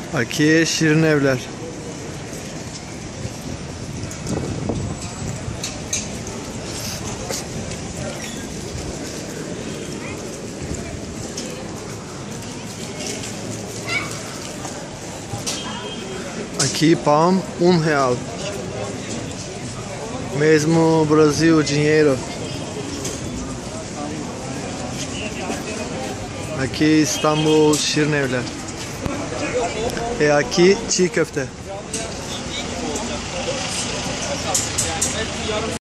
Aki Şirin Evler. Aqui pão, R$1. Mesmo Brasil, dinheiro. Aqui İstanbul, Şirin Evler. Aqui çiğ köfte.